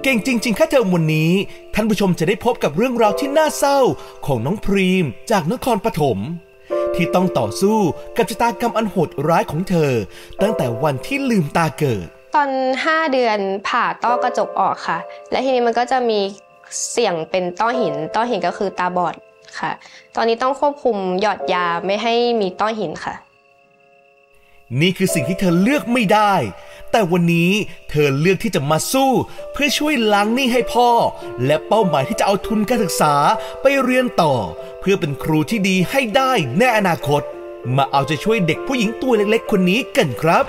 ก่งจริงๆค่าเทอมวันนี้ท่านผู้ชมจะได้พบกับเรื่องราวที่น่าเศร้าของน้องพรีมจากนครปฐมที่ต้องต่อสู้กับชะตากรรมอันโหดร้ายของเธอตั้งแต่วันที่ลืมตาเกิดตอน5 เดือนผ่าต้อกระจกออกค่ะและทีนี้มันก็จะมีเสี่ยงเป็นต้อหินก็คือตาบอดค่ะตอนนี้ต้องควบคุมหยอดยาไม่ให้มีต้อหินค่ะนี่คือสิ่งที่เธอเลือกไม่ได้แต่วันนี้เธอเลือกที่จะมาสู้เพื่อช่วยล้างหนี้ให้พ่อและเป้าหมายที่จะเอาทุนการศึกษาไปเรียนต่อเพื่อเป็นครูที่ดีให้ได้ในอนาคตมาเอาใจช่วยเด็กผู้หญิงตัวเล็กๆคนนี้กันครับ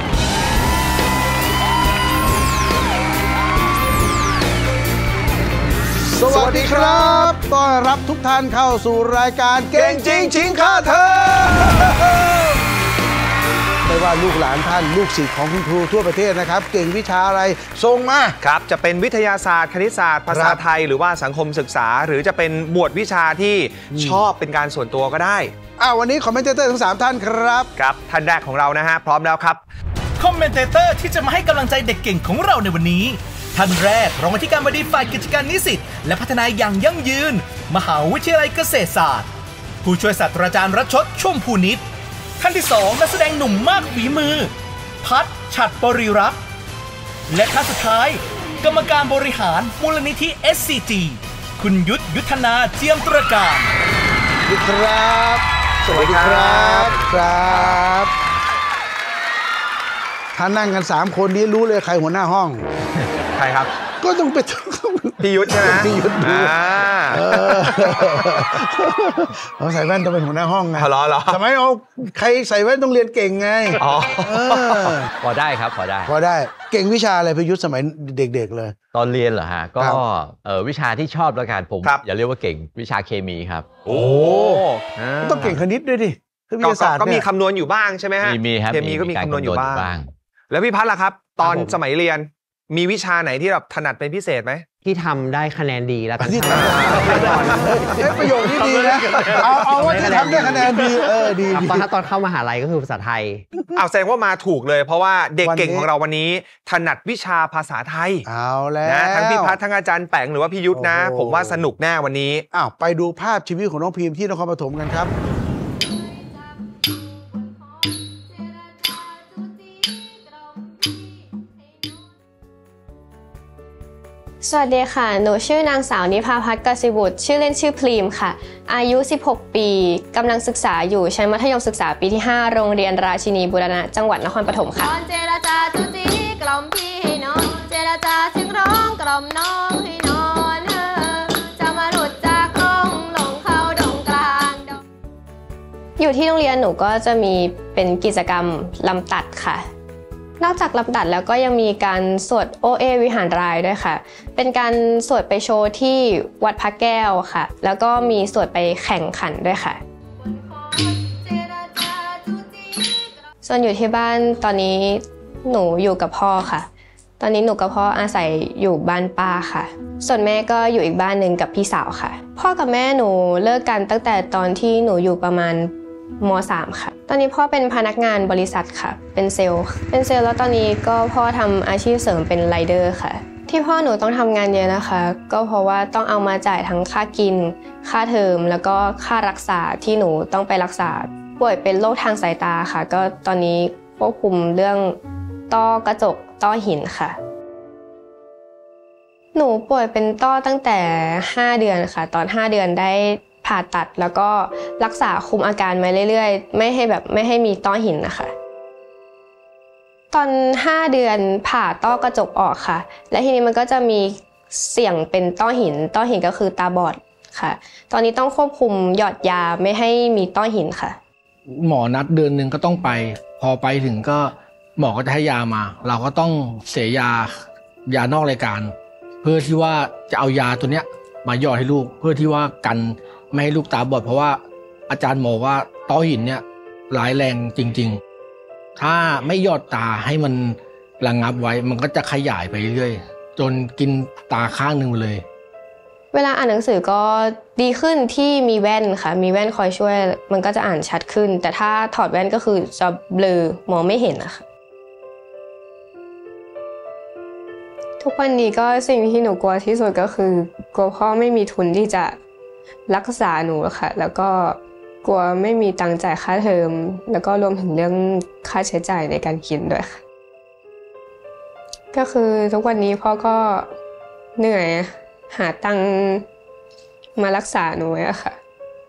สวัสดีครับต้อนรับทุกท่านเข้าสู่รายการเก่งจริงชิงค่าเทอมไม่ว่าลูกหลานท่านลูกศิษย์ของคุณครูทั่วประเทศนะครับเก่งวิชาอะไรส่งมาครับจะเป็นวิทยาศาสตร์คณิตศาสตร์ภาษาไทยหรือว่าสังคมศึกษาหรือจะเป็นหมวดวิชาที่ชอบเป็นการส่วนตัวก็ได้วันนี้คอมเมนเตอร์ทั้ง3ท่านครับครับท่านแรกของเรานะฮะพร้อมแล้วครับคอมเมนเตอร์ที่จะมาให้กำลังใจเด็กเก่งของเราในวันนี้ท่านแรกรองอธิการบดีฝ่ายกิจการนิสิตและพัฒนาอย่างยั่งยืนมหาวิทยาลัยเกษตรศาสตร์ผู้ช่วยศาสตราจารย์รัชชดชุ่มพูนิชท่านที่2นักแสดงหนุ่มมากฝีมือพัฒน์ฉัตรบริรักษ์และท่านสุดท้ายกรรมการบริหารมูลนิธิ SCG คุณยุทธนาเจียมตระการครับสวัสดีครับครับถ้านั่งกัน3คนนี้รู้เลยใครหัวหน้าห้องใครครับก็ต้องเป็นพี่ยุทธใช่ไหมพี่ยุทธใส่แว่นต้องเป็นหัวหน้าห้องไงเหรอทำไมใครใส่แว่นต้องเรียนเก่งไงพอได้ครับพอได้เก่งวิชาอะไรพี่ยุทธสมัยเด็กๆเลยตอนเรียนเหรอฮะก็วิชาที่ชอบแล้วกันผมอย่าเรียกว่าเก่งวิชาเคมีครับโอ้ต้องเก่งคณิตด้วยดิวิทยาศาสตร์ก็มีคำนวณอยู่บ้างใช่ไหมฮะมีครับเคมีก็มีคำนวณอยู่บ้างแล้วพี่พัฒน์ล่ะครับตอนสมัยเรียนมีวิชาไหนที่แบบถนัดเป็นพิเศษไหมที่ทำได้คะแนนดีแล้วกันประโยคนี้ดีนะเอาว่าที่ทำได้คะแนนดีดีตอนเข้ามหาลัยก็คือภาษาไทยแสดงว่ามาถูกเลยเพราะว่าเด็กเก่งของเราวันนี้ถนัดวิชาภาษาไทยเอาแล้วนะทั้งพี่พัฒน์ทั้งอาจารย์แป๋งหรือว่าพี่ยุทธนะผมว่าสนุกแน่วันนี้ไปดูภาพชีวิตของน้องพิมพ์ที่นครปฐมกันครับสวัสดีค่ะหนูชื่อนางสาวนิภาพัฒน์กสิบุตรชื่อเล่นชื่อพรีมค่ะอายุ16 ปีกำลังศึกษาอยู่ชั้นมัธยมศึกษาปีที่5โรงเรียนราชินีบูรณะจังหวัดนครปฐมค่ะเจรจาจุจีกล่อมพี่ให้น้องเจรจาเสียงร้องกล่อมน้องให้นอนจะมาหลุดจากห้องลงเข้าดงกลางอยู่ที่โรงเรียนหนูก็จะมีเป็นกิจกรรมลำตัดค่ะนอกจากลำดัดแล้วก็ยังมีการสวดโอเอวิหารรายด้วยค่ะเป็นการสวดไปโชว์ที่วัดพระแก้วค่ะแล้วก็มีสวดไปแข่งขันด้วยค่ะส่วนอยู่ที่บ้านตอนนี้หนูอยู่กับพ่อค่ะตอนนี้หนูกับพ่ออาศัยอยู่บ้านป้าค่ะส่วนแม่ก็อยู่อีกบ้านหนึ่งกับพี่สาวค่ะพ่อกับแม่หนูเลิกกันตั้งแต่ตอนที่หนูอยู่ประมาณม.3 ค่ะตอนนี้พ่อเป็นพนักงานบริษัทค่ะเป็นเซลล์แล้วตอนนี้ก็พ่อทำอาชีพเสริมเป็นไรเดอร์ค่ะที่พ่อหนูต้องทำงานเยอะนะคะก็เพราะว่าต้องเอามาจ่ายทั้งค่ากินค่าเทอมแล้วก็ค่ารักษาที่หนูต้องไปรักษาป่วยเป็นโรคทางสายตาค่ะก็ตอนนี้ควบคุมเรื่องต้อกระจกต้อหินค่ะหนูป่วยเป็นต้อตั้งแต่5 เดือนค่ะตอน5 เดือนได้ผ่าตัดแล้วก็รักษาคุมอาการมาเรื่อยๆไม่ให้มีต้อหินนะคะตอน5 เดือนผ่าต้อกระจกออกค่ะและทีนี้มันก็จะมีเสี่ยงเป็นต้อหินก็คือตาบอดค่ะตอนนี้ต้องควบคุมหยอดยาไม่ให้มีต้อหินค่ะหมอนัดเดือนหนึ่งก็ต้องไปพอไปถึงก็หมอก็จะให้ยามาเราก็ต้องเสียยานอกรายการเพื่อที่ว่าจะเอายาตัวเนี้ยมาหยอดให้ลูกเพื่อที่ว่ากันไม่ให้ลูกตาบอดเพราะว่าอาจารย์หมอว่าต้อหินเนี่ยร้ายแรงจริงๆถ้าไม่หยอดตาให้มันระงับไว้มันก็จะขยายไปเรื่อยๆจนกินตาข้างหนึ่งเลยเวลาอ่านหนังสือก็ดีขึ้นที่มีแว่นค่ะมีแว่นคอยช่วยมันก็จะอ่านชัดขึ้นแต่ถ้าถอดแว่นก็คือจะเบลอมองไม่เห็นนะคะทุกวันนี้ก็สิ่งที่หนูกลัวที่สุดก็คือกลัวพ่อไม่มีทุนที่จะรักษาหนูค่ะแล้วก็กลัวไม่มีตังค์จ่ายค่าเทอมแล้วก็รวมถึงเรื่องค่าใช้จ่ายในการกินด้วยค่ะก็คือทุกวันนี้พ่อก็เหนื่อยหาตังค์มารักษาหนูอะค่ะ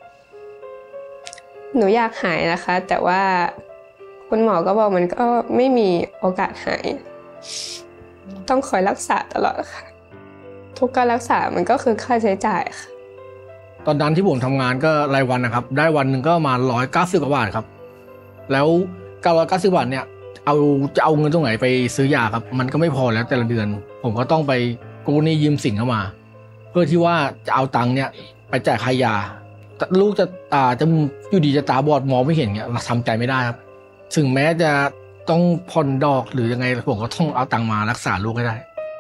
หนูอยากหายนะคะแต่ว่าคุณหมอก็บอกมันก็ไม่มีโอกาสหายต้องคอยรักษาตลอดค่ะทุกการรักษามันก็คือค่าใช้จ่ายค่ะตอนนั้นที่ผมทำงานก็รายวันนะครับได้วันหนึ่งก็มา190 กว่าบาทครับแล้ว990 บาทเนี่ยจะเอาเงินตรงไหนไปซื้อยาครับมันก็ไม่พอแล้วแต่ละเดือนผมก็ต้องไปกู้หนี้ยืมสินเข้ามาเพื่อที่ว่าจะเอาตังค์เนี่ยไปจ่ายค่ายาลูกจะอยู่ดีจะตาบอดมองไม่เห็นเนี่ยเราทำใจไม่ได้ครับถึงแม้จะต้องผ่อนดอกหรือยังไงผมก็ต้องเอาตังค์มารักษาลูกให้ได้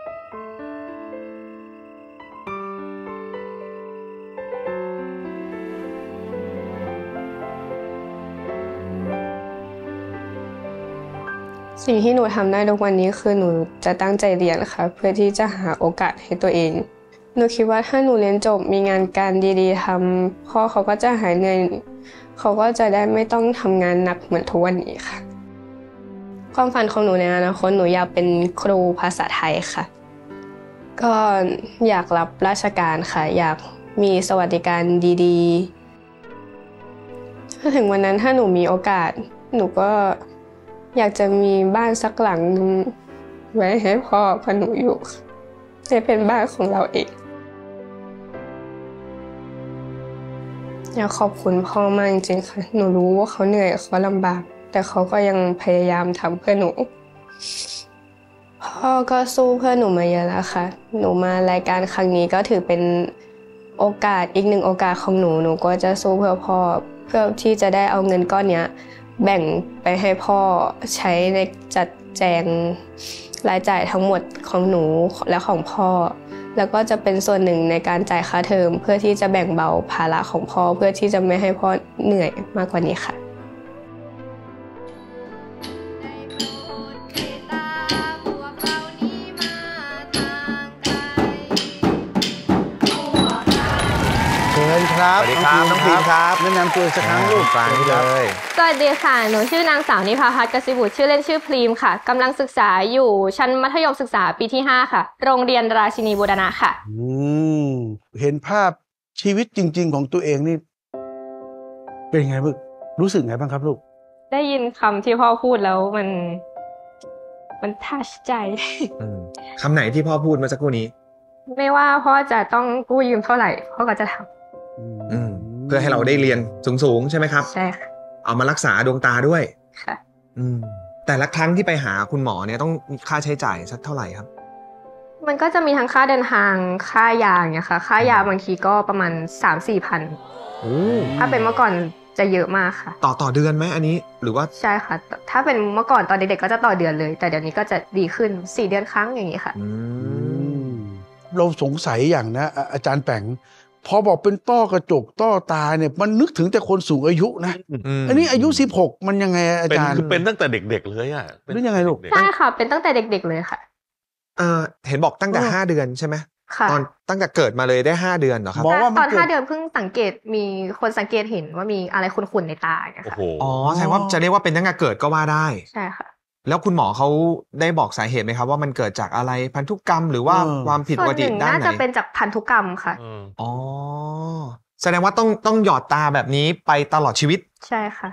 สิ่งที่หนูทำได้ทุกวันนี้คือหนูจะตั้งใจเรียนค่ะเพื่อที่จะหาโอกาสให้ตัวเองหนูคิดว่าถ้าหนูเรียนจบมีงานการดีๆทำพ่อเขาก็จะหายเหนื่อยเขาก็จะได้ไม่ต้องทำงานหนักเหมือนทุกวันนี้ค่ะความฝันของหนูในอนาคตหนูอยากเป็นครูภาษาไทยค่ะก็อยากรับราชการค่ะอยากมีสวัสดิการดีๆถ้าถึงวันนั้นถ้าหนูมีโอกาสหนูก็อยากจะมีบ้านสักหลังนึงไว้ให้พ่อกับหนูอยู่จะเป็นบ้านของเราเองอยากขอบคุณพ่อมากจริงๆค่ะหนูรู้ว่าเขาเหนื่อยเขาลำบากแต่เขาก็ยังพยายามทำเพื่อหนูพ่อก็สู้เพื่อหนูมาเยอะแล้วค่ะหนูมารายการครั้งนี้ก็ถือเป็นโอกาสอีกหนึ่งโอกาสของหนูก็จะสู้เพื่อพ่อเพื่อที่จะได้เอาเงินก้อนนี้แบ่งไปให้พ่อใช้ในจัดแจงรายจ่ายทั้งหมดของหนูและของพ่อแล้วก็จะเป็นส่วนหนึ่งในการจ่ายค่าเทอมเพื่อที่จะแบ่งเบาภาระของพ่อเพื่อที่จะไม่ให้พ่อเหนื่อยมากกว่านี้ค่ะเชิญครับสวัสดีครับน้องพิมครับแนะนำตัวสักครั้งลูกฟังเลยสวัสดีค่ะหนูชื่อนางสาวนิพาพัฒน์กสิบุตรชื่อเล่นชื่อพรีมค่ะกำลังศึกษาอยู่ชั้นมัธยมศึกษาปีที่5ค่ะโรงเรียนราชินีบูรณะค่ะเห็นภาพชีวิตจริงๆของตัวเองนี่เป็นไงบ้างรู้สึกไงบ้างครับลูกได้ยินคำที่พ่อพูดแล้วมันทัชใจคำไหนที่พ่อพูดเมื่อสักครู่นี้ไม่ว่าพ่อจะต้องกู้ยืมเท่าไหร่พ่อก็จะทำเพื่อให้เราได้เรียนสูงๆใช่ไหมครับใช่ค่ะเอามารักษาดวงตาด้วยค่ะแต่ละครั้งที่ไปหาคุณหมอเนี่ยต้องมีค่าใช้จ่ายสักเท่าไหร่ครับมันก็จะมีทั้งค่าเดินทางค่ายาเนี่ยค่ะค่ายาบางทีก็ประมาณ 3-4 พันถ้าเป็นเมื่อก่อนจะเยอะมากค่ะต่อเดือนไหมอันนี้หรือว่าใช่ค่ะถ้าเป็นเมื่อก่อนตอนเด็กๆก็จะต่อเดือนเลยแต่เดี๋ยวนี้ก็จะดีขึ้น4 เดือนครั้งอย่างนี้ค่ะเราสงสัยอย่างนะอาจารย์แป๋งพอบอกเป็นต้อกระจกต้อตาเนี่ยมันนึกถึงแต่คนสูงอายุนะอันนี้อายุ16มันยังไงอาจารย์เป็นตั้งแต่เด็กๆเลยอ่ะเป็นยังไงลูกใช่ค่ะเป็นตั้งแต่เด็กๆเลยค่ะเห็นบอกตั้งแต่5 เดือนใช่ไหมตอนตั้งแต่เกิดมาเลยได้5 เดือนเหรอครับตอน5 เดือนเพิ่งสังเกตมีคนสังเกตเห็นว่ามีอะไรขุ่นๆในตาเนี่ยค่ะแสดงว่าจะเรียกว่าเป็นตั้งแต่เกิดก็ว่าได้ใช่ค่ะแล้วคุณหมอเขาได้บอกสาเหตุไหมครับว่ามันเกิดจากอะไรพันธุกรรมหรือว่าความผิดปกติด้านไหนน่าจะเป็นจากพันธุกรรมค่ะแสดงว่าต้องหยอดตาแบบนี้ไปตลอดชีวิตใช่ค่ะ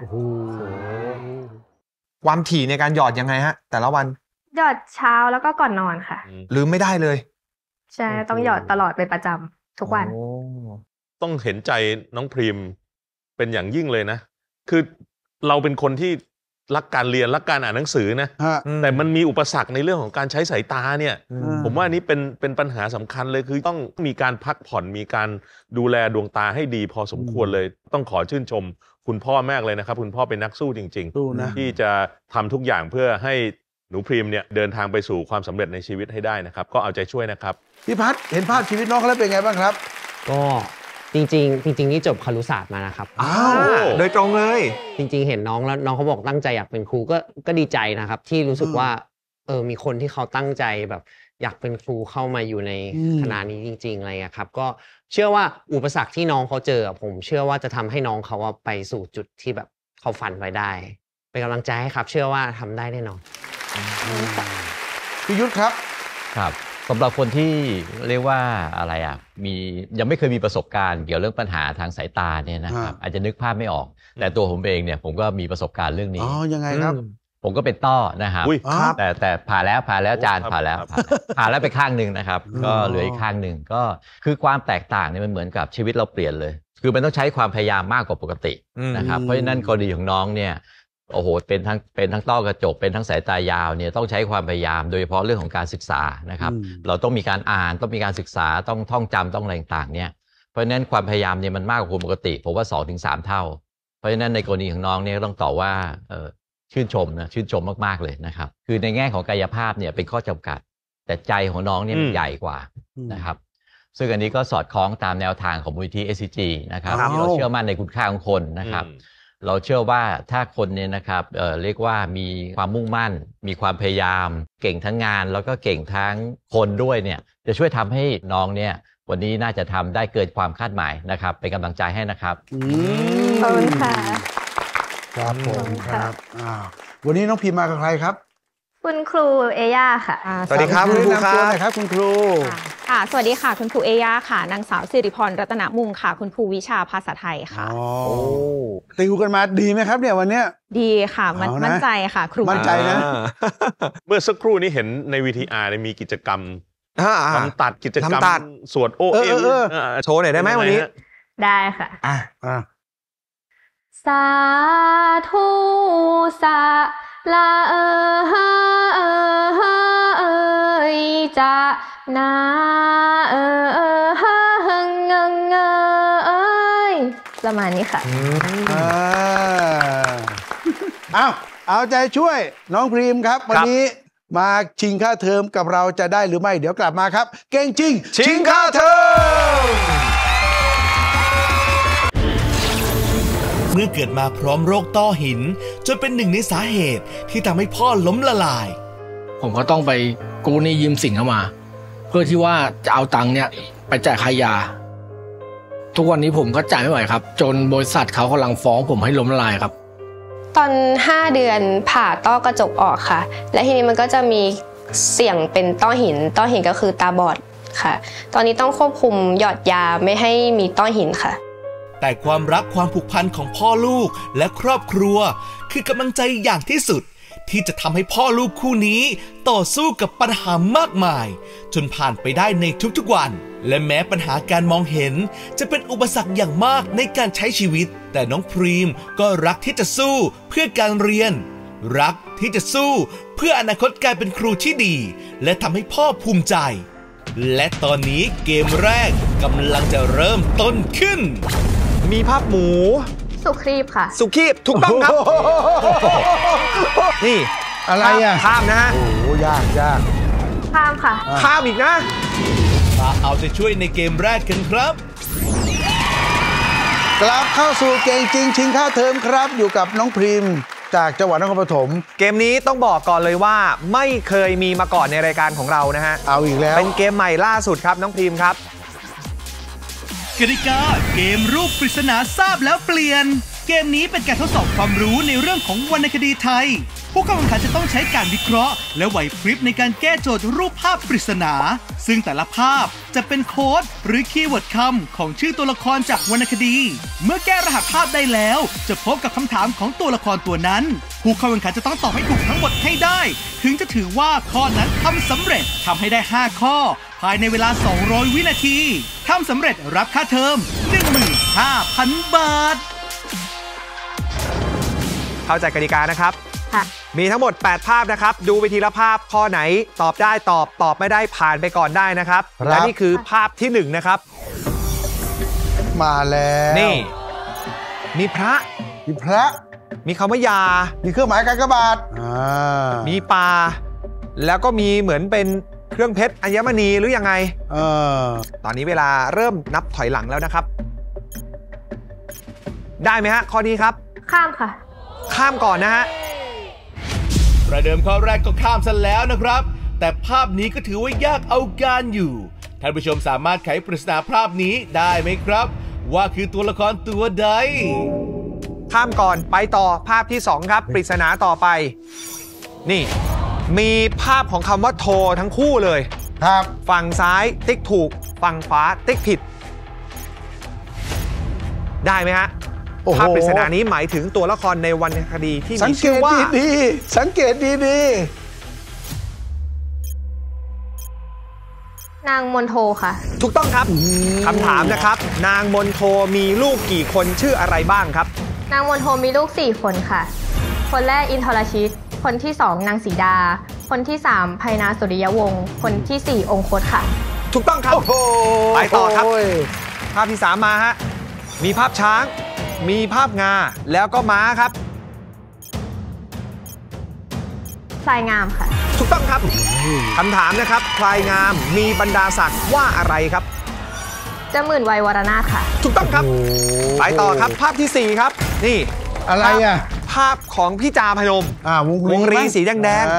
ความถี่ในการหยอดยังไงฮะแต่ละวันหยอดเช้าแล้วก็ก่อนนอนค่ะลืมไม่ได้เลยใช่ต้องหยอดตลอดเป็นประจำทุกวันต้องเห็นใจน้องพรีมเป็นอย่างยิ่งเลยนะคือเราเป็นคนที่รักการเรียนรักการอ่านหนังสือนะแต่มันมีอุปสรรคในเรื่องของการใช้สายตาเนี่ยผมว่านี้เป็นปัญหาสำคัญเลยคือต้องมีการพักผ่อนมีการดูแลดวงตาให้ดีพอสมควรเลยต้องขอชื่นชมคุณพ่อมากเลยนะครับคุณพ่อเป็นนักสู้จริงๆที่จะทำทุกอย่างเพื่อให้หนูพรีมเนี่ยเดินทางไปสู่ความสำเร็จในชีวิตให้ได้นะครับก็เอาใจช่วยนะครับพี่พัฒน์เห็นภาพชีวิตน้องแล้วเป็นไงบ้างครับก็จริงนี่จบครุศาสตร์มานะครับโดยตรงเลยจริงๆเห็นน้องแล้วน้องเขาบอกตั้งใจอยากเป็นครูก็ดีใจนะครับที่รู้สึกว่ามีคนที่เขาตั้งใจแบบอยากเป็นครูเข้ามาอยู่ในคณะนี้จริงๆอะไรครับก็เชื่อว่าอุปสรรคที่น้องเขาเจอผมเชื่อว่าจะทำให้น้องเขาไปสู่จุดที่แบบเขาฝันไว้ได้เป็นกำลังใจให้ครับเชื่อว่าทำได้แน่นอนพี่ยุทธครับครับสำหรับคนที่เรียกว่าอะไรยังไม่เคยมีประสบการณ์เกี่ยวเรื่องปัญหาทางสายตาเนี่ยนะครับอาจจะนึกภาพไม่ออกแต่ตัวผมเองเนี่ยผมก็มีประสบการณ์เรื่องนี้ยังไงครับผมก็เป็นต้อนะครับแต่ผ่าแล้วอาจารย์ผ่าแล้วไปข้างหนึ่งนะครับก็เหลืออีกข้างหนึ่งก็คือความแตกต่างเนี่ยมันเหมือนกับชีวิตเราเปลี่ยนเลยคือมันต้องใช้ความพยายามมากกว่าปกตินะครับเพราะฉะนั้นกรณีของน้องเนี่ยโอ้โหเป็นทั้งต้อกระจกเป็นทั้งสายตายาวเนี่ยต้องใช้ความพยายามโดยเฉพาะเรื่องของการศึกษานะครับเราต้องมีการอ่านต้องมีการศึกษาต้องท่องจำต้องอะไรต่างๆเนี่ยเพราะฉะนั้นความพยายามเนี่ยมันมากกว่าคนปกติผมว่า 2-3 เท่าเพราะฉะนั้นในกรณีของน้องเนี่ยต้องตอบว่าชื่นชมมากๆเลยนะครับคือในแง่ของกายภาพเนี่ยเป็นข้อจำกัดแต่ใจของน้องเนี่ยมันใหญ่กว่านะครับซึ่งอันนี้ก็สอดคล้องตามแนวทางของมูลนิธิ SCG นะครับที่เราเชื่อมั่นในคุณค่าของคนนะครับเราเชื่อว่าถ้าคนเนี่ยนะครับเรียกว่ามีความมุ่งมั่นมีความพยายามเก่งทั้งงานแล้วก็เก่งทั้งคนด้วยเนี่ยจะช่วยทำให้น้องเนี่ยวันนี้น่าจะทำได้เกินความคาดหมายนะครับเป็นกำลังใจให้นะครับขอบคุณค่ะครับผมครับวันนี้น้องพิมมากับใครครับคุณครูเอย่าค่ะสวัสดีครับคุณครูครับคุณครูค่ะสวัสดีค่ะคุณครูเอย่าค่ะนางสาวสิริพรรัตนมุงค่ะคุณครูวิชาภาษาไทยค่ะติวกันมาดีไหมครับเนี่ยวันนี้ดีค่ะมั่นใจค่ะครูมั่นใจนะเมื่อสักครู่นี้เห็นใน VTR มีกิจกรรมทำตัดกิจกรรมสวดโอเอโชว์หน่อยได้ไหมวันนี้ได้ค่ะสาธุสาละจะนาประมาณนี้ค่ะเอาใจช่วยน้องพรีมครับวันนี้มาชิงค่าเทอมกับเราจะได้หรือไม่เดี๋ยวกลับมาครับเก่งจริงชิงค่าเทอมเมื่อเกิดมาพร้อมโรคต้อหินจนเป็นหนึ่งในสาเหตุที่ทำให้พ่อล้มละลายผมก็ต้องไปกู้หนี้ยืมสินเข้ามาเพื่อที่ว่าจะเอาตังค์เนี่ยไปจ่ายค่ายาทุกวันนี้ผมก็จ่ายไม่ไหวครับจนบริษัทเขากำลังฟ้องผมให้ล้มละลายครับตอน5 เดือนผ่าต้อกระจกออกค่ะและทีนี้มันก็จะมีเสี่ยงเป็นต้อหินก็คือตาบอดค่ะตอนนี้ต้องควบคุมหยอดยาไม่ให้มีต้อหินค่ะแต่ความรักความผูกพันของพ่อลูกและครอบครัวคือกำลังใจอย่างที่สุดที่จะทำให้พ่อลูกคู่นี้ต่อสู้กับปัญหามากมายจนผ่านไปได้ในทุกๆวันและแม้ปัญหาการมองเห็นจะเป็นอุปสรรคอย่างมากในการใช้ชีวิตแต่น้องพรีมก็รักที่จะสู้เพื่อการเรียนรักที่จะสู้เพื่ออนาคตการเป็นครูที่ดีและทำให้พ่อภูมิใจและตอนนี้เกมแรกกำลังจะเริ่มต้นขึ้นมีภาพหมูสุขีบค่ะสุขีบถูกต้องครับนี่อะไรข้ามนะฮะโอ้ยากข้ามค่ะข้ามอีกนะมาเอาใจช่วยในเกมแรกกันครับกลับเข้าสู่เก่งจริงชิงค่าเทอมครับอยู่กับน้องพรีมจากจังหวัดนครปฐมเกมนี้ต้องบอกก่อนเลยว่าไม่เคยมีมาก่อนในรายการของเรานะฮะเอาอีกแล้วเป็นเกมใหม่ล่าสุดครับน้องพรีมครับกติกาเกมรูปปริศนาทราบแล้วเปลี่ยนเกมนี้เป็นการทดสอบความรู้ในเรื่องของวรรณคดีไทยผู้เข้าแข่งขันจะต้องใช้การวิเคราะห์และไหวพริบในการแก้โจทย์รูปภาพปริศนาซึ่งแต่ละภาพจะเป็นโค้ดหรือคีย์เวิร์ดคำของชื่อตัวละครจากวรรณคดีเมื่อแก้รหัสภาพได้แล้วจะพบกับคำถามของตัวละครตัวนั้นผู้เข้าแข่งขันจะต้องตอบให้ถูกทั้งหมดให้ได้ถึงจะถือว่าข้อนั้นทำสำเร็จทำให้ได้5ข้อภายในเวลา200วินาทีทำสำเร็จรับค่าเทอม 15,000 บาทเข้าใจกติกานะครับค่ะมีทั้งหมด8ภาพนะครับดูไปทีละภาพข้อไหนตอบได้ตอบไม่ได้ผ่านไปก่อนได้นะครับและนี่คือภาพที่1นะครับมาแล้วนี่มีพระมีคำว่ายามีเครื่องหมายกากบาทมีปลาแล้วก็มีเหมือนเป็นเครื่องเพชรอัญมณีหรือยังไงตอนนี้เวลาเริ่มนับถอยหลังแล้วนะครับได้ไหมฮะข้อนี้ครับข้ามค่ะข้ามก่อนนะฮะประเดิมข้อแรกก็ข้ามซะแล้วนะครับแต่ภาพนี้ก็ถือว่ายากเอาการอยู่ท่านผู้ชมสามารถไขปริศนาภาพนี้ได้ไหมครับว่าคือตัวละครตัวใดข้ามก่อนไปต่อภาพที่2ครับปริศนาต่อไปนี่มีภาพของคำว่าโทรทั้งคู่เลยครับฝั่งซ้ายติ๊กถูกฝั่งขวาติ๊กผิดได้ไหมฮะภาพปริศนานี้หมายถึงตัวละครในวรรณคดีที่มีชื่อว่าสังเกตดีนางมนโทค่ะถูกต้องครับคำถามนะครับนางมนโทมีลูกกี่คนชื่ออะไรบ้างครับนางมนโทมีลูก4คนค่ะคนแรกอินทรชิตคนที่2นางสีดาคนที่3ไพนาสุริยวงศ์คนที่4องคตค่ะถูกต้องครับไปต่อครับภาพที่3มาฮะมีภาพช้างมีภาพงาแล้วก็ม้าครับพลายงามค่ะถูกต้องครับคำถามนะครับพลายงามมีบรรดาศักดิ์ว่าอะไรครับเจ้าหมื่นวัยวรนาถค่ะถูกต้องครับไปต่อครับภาพที่4ครับนี่อะไรอ่ะภาพของพี่จาพนมวงรีสีแดง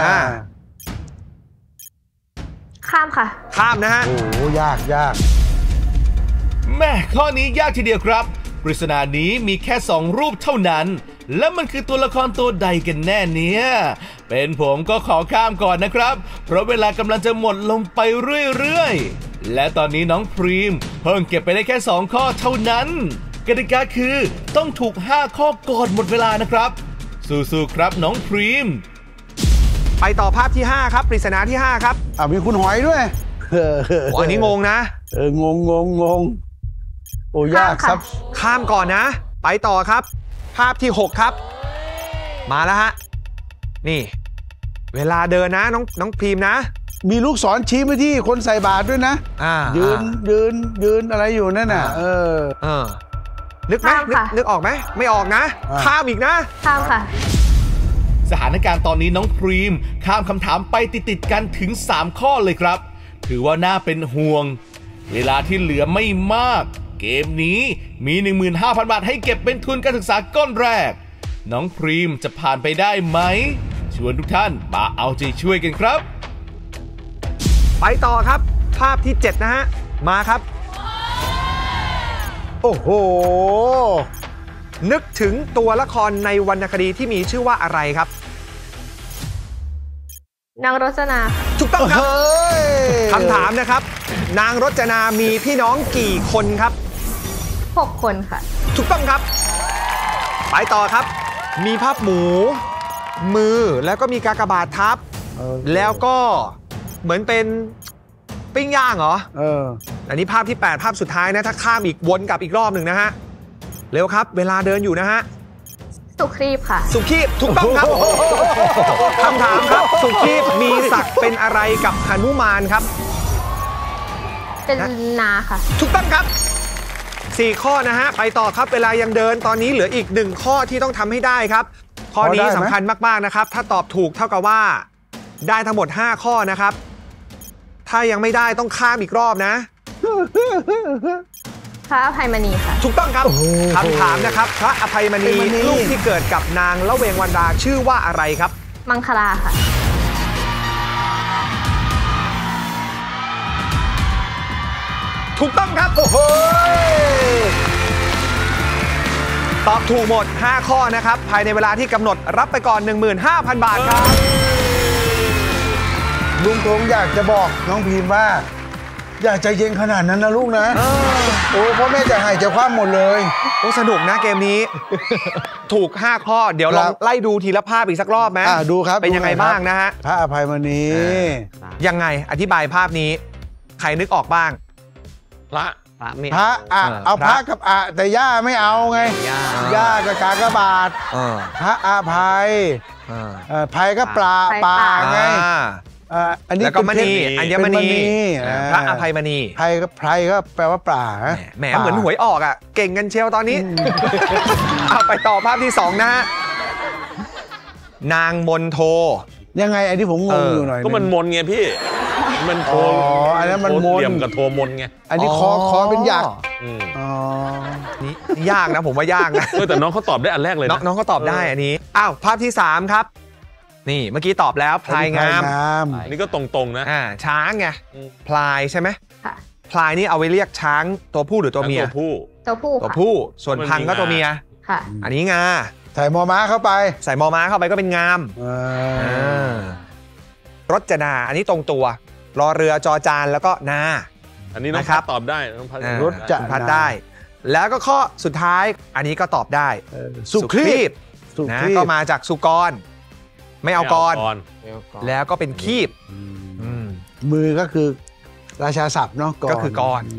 ข้ามค่ะข้ามนะฮะโอ้ยากแม่ข้อนี้ยากทีเดียวครับปริศนานี้มีแค่2รูปเท่านั้นแล้วมันคือตัวละครตัวใดกันแน่เนี่ยเป็นผมก็ขอข้ามก่อนนะครับเพราะเวลากำลังจะหมดลงไปเรื่อยๆและตอนนี้น้องพรีมเพิ่งเก็บไปได้แค่2ข้อเท่านั้นกติกาคือต้องถูก5ข้อก่อนหมดเวลานะครับสู้ๆครับน้องพรีมไปต่อภาพที่5ครับปริศนาที่5ครับมีคุณหอยด้วยอันนี้งงนะงงโอ้ยากครับข้ามก่อนนะไปต่อครับภาพที่6ครับมาแล้วฮะนี่เวลาเดินนะน้องพรีมนะมีลูกศรชี้ไปที่คนใส่บาตรด้วยนะยืนอะไรอยู่นั่นน่ะนึกไหมนึกออกไหมไม่ออกนะข้ามอีกนะข้ามค่ะสถานการณ์ตอนนี้น้องพรีมข้ามคำถามไปติดกันถึง3ข้อเลยครับถือว่าน่าเป็นห่วงเวลาที่เหลือไม่มากเกมนี้มี 15,000 บาทให้เก็บเป็นทุนการศึกษาก้อนแรกน้องพรีมจะผ่านไปได้ไหมชวนทุกท่านมาเอาใจช่วยกันครับไปต่อครับภาพที่7นะฮะมาครับโอ้โหนึกถึงตัวละครในวรรณคดีที่มีชื่อว่าอะไรครับนางรจนาถูกต้องครับคำถามนะครับนางรจนามีพี่น้องกี่คนครับ 6 คนค่ะถูกต้องครับไปต่อครับมีภาพหมูมือแล้วก็มีกากบาททับแล้วก็เหมือนเป็นปิ้งย่างเหรออันนี้ภาพที่8ภาพสุดท้ายนะถ้าข้ามอีกวนกลับอีกรอบหนึ่งนะฮะเร็วครับเวลาเดินอยู่นะฮะสุขีพค่ะสุขีพถูกต้องครับคำถามครับสุขีพมีศักดิ์เป็นอะไรกับหนุมานครับเป็นนาค่ะถูกต้องครับ4ข้อนะฮะไปต่อครับเวลายังเดินตอนนี้เหลืออีก1ข้อที่ต้องทำให้ได้ครับข้อนี้สำคัญมากๆนะครับถ้าตอบถูกเท่ากับว่าได้ทั้งหมด5ข้อนะครับถ้ายังไม่ได้ต้องข้ามอีกรอบนะพระอภัยมณีค่ะถูกต้องครับคำถามนะครับพระอภัยมณีลูกที่เกิดกับนางละเวงวันดาชื่อว่าอะไรครับมังคลาค่ะถูกต้องครับโอ้โหตอบถูกหมด5ข้อนะครับภายในเวลาที่กำหนดรับไปก่อน 15,000 บาทครับลุงธงอยากจะบอกน้องพีมว่าอย่าใจเย็นขนาดนั้นนะลูกนะโอ้พ่อแม่จะหายใจคว่ำหมดเลยโอ้สนุกนะเกมนี้ถูก5ข้อเดี๋ยวลองไล่ดูทีละภาพอีกสักรอบไหมดูครับเป็นยังไงบ้างนะฮะพระอภัยมณียังไงอธิบายภาพนี้ใครนึกออกบ้างพระเอาพระกับแต่ย่าไม่เอาไงย่ากับกากบาทพระอภัยภัยก็ป่าไงอันนี้ก็มณีอัญมณีพระอภัยมณีไพรก็แปลว่าป่าแหมเหมือนหวยออกอ่ะเก่งกันเชียวตอนนี้เอาไปต่อภาพที่2นะฮะนางมนโทยังไงอันที่ผมงงอยู่หน่อยก็มันมนไงพี่มันโทอันนั้นมันมนเหลี่ยมกับโทมนไงอันนี้คอเป็นยักษ์นี่ยากนะผมว่ายากนะแต่น้องเขาตอบได้อันแรกเลยน้องเขาตอบได้อันนี้อ้าวภาพที่3ครับนี่เมื่อกี้ตอบแล้วพลายงามนี่ก็ตรงๆนะช้างไงพลายใช่ไหมค่ะพลายนี่เอาไว้เรียกช้างตัวผู้หรือตัวเมียตัวผู้ตัวผู้ส่วนพังก็ตัวเมียค่ะอันนี้งาใส่มอม้าเข้าไปใส่มอม้าเข้าไปก็เป็นงามรจนาอันนี้ตรงตัวรอเรือจอจานแล้วก็นาอันนี้น้องพัดตอบได้น้องพัดรถจะพัดได้แล้วก็ข้อสุดท้ายอันนี้ก็ตอบได้สุครีพนะก็มาจากสุกรไม่เอากรแล้วก็เป็นคีบมือก็คือราชาศัพท์เนาะก็คือกร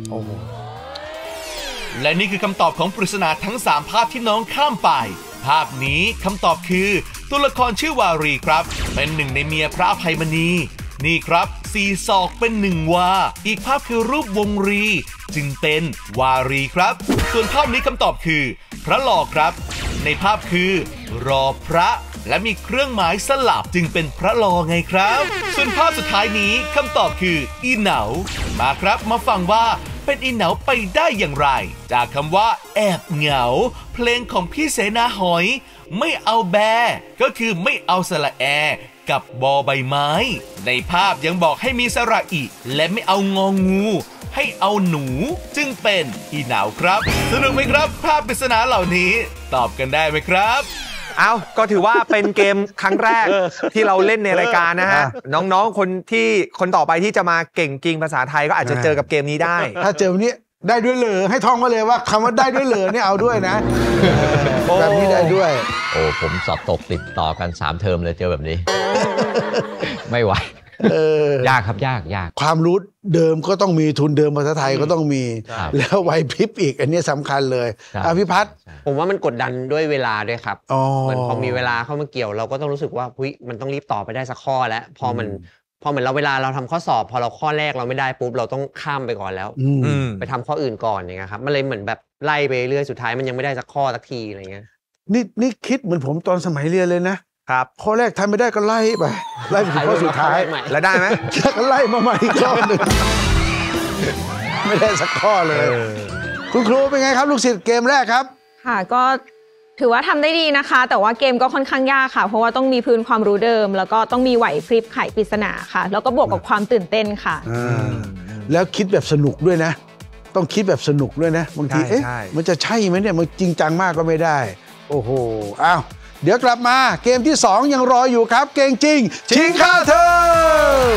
และนี่คือคำตอบของปริศนาทั้ง3ภาพที่น้องข้ามไปภาพนี้คำตอบคือตัวละครชื่อวารีครับเป็นหนึ่งในเมียพระอภัยมณีนี่ครับ4 ศอกเป็น1 วาอีกภาพคือรูปวงรีจึงเป็นวารีครับส่วนภาพนี้คำตอบคือพระหล่อครับในภาพคือรอพระและมีเครื่องหมายสลับจึงเป็นพระลอไงครับส่วนภาพสุดท้ายนี้คำตอบคืออีเหนามาครับมาฟังว่าเป็นอีเหนาไปได้อย่างไรจากคำว่าแอบเหงาเพลงของพี่เสนาหอยไม่เอาแบก็คือไม่เอาสระแอกับบอใบไม้ในภาพยังบอกให้มีสระอิและไม่เอางองูให้เอาหนูจึงเป็นอีเหนาครับสนุกไหมครับภาพปริศนาเหล่านี้ตอบกันได้ไหมครับเอาก็ถือว่าเป็นเกมครั้งแรกที่เราเล่นในรายการนะฮะน้องๆคนต่อไปที่จะมาเก่งจริงภาษาไทยก็อาจจะเจอกับเกมนี้ได้ถ้าเจอวันนี้ได้ด้วยเหรอให้ท่องมาเลยว่าคำว่าได้ด้วยเหรอเนี่ยเอาด้วยนะแบบนี้ได้ด้วยโอ้ผมสอบตกติดต่อกัน3 เทอมเลยเจอแบบนี้ ไม่ไหวยากครับยากความรู้เดิมก็ต้องมีทุนเดิมภาษาไทยก็ต้องมีแล้วไหวพริบอีกอันนี้สำคัญเลยพี่พัฒน์ผมว่ามันกดดันด้วยเวลาด้วยครับเหมือนพอมีเวลาเข้ามาเกี่ยวเราก็ต้องรู้สึกว่ามันต้องรีบตอบไปได้สักข้อแล้วพอเหมือนเวลาเราทำข้อสอบพอเราข้อแรกเราไม่ได้ปุ๊บเราต้องข้ามไปก่อนแล้วไปทำข้ออื่นก่อนอย่างเงี้ยครับมันเลยเหมือนแบบไล่ไปเรื่อยสุดท้ายมันยังไม่ได้สักข้อสักทีอะไรเงี้ยนี่คิดเหมือนผมตอนสมัยเรียนเลยนะครับข้อแรกทำไม่ได้ก็ไล่ไปถึงข้อสุดท้ายแล้วได้ไหมก็ไล่มาใหม่อีกข้อหนึ่งไม่ได้สักข้อเลยคุณครูเป็นไงครับลูกศิษย์เกมแรกครับค่ะก็ถือว่าทำได้ดีนะคะแต่ว่าเกมก็ค่อนข้างยากค่ะเพราะว่าต้องมีพื้นความรู้เดิมแล้วก็ต้องมีไหวพริบไขปริศนาค่ะแล้วก็บวกกับความตื่นเต้นค่ะแล้วคิดแบบสนุกด้วยนะต้องคิดแบบสนุกด้วยนะบางทีมันจะใช่ไหมเนี่ยมันจริงจังมากก็ไม่ได้โอ้โหอ้าวเดี๋ยวกลับมาเกมที่2ยังรออยู่ครับเก่งจริงชิงค่าเทอม